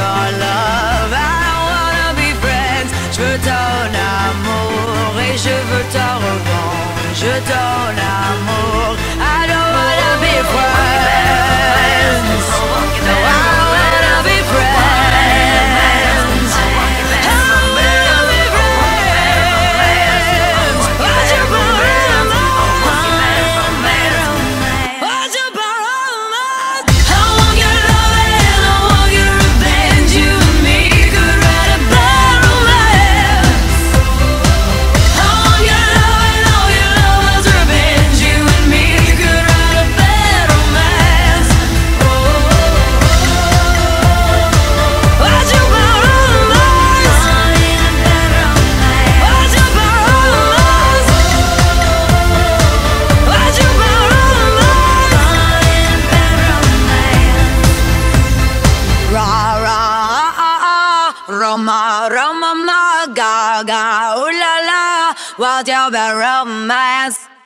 your love. I don't wanna be friends. Je veux ton amour et je veux ta revanche. Je ton amour. I don't wanna be friends. No, I don't wanna be friends. I don't wanna be friends. Why'd you put it on my romance? Why'd you put it on my? I want your love and I want your revenge. You and me could write a bad romance. I want your love and all your love's revenge. You and me could write a bad romance. Why'd you put it on my? Why'd you put it on my? Why'd you put it on my? Ra ra Roma Roma ma Gaga, ooh la la, what's your bad romance?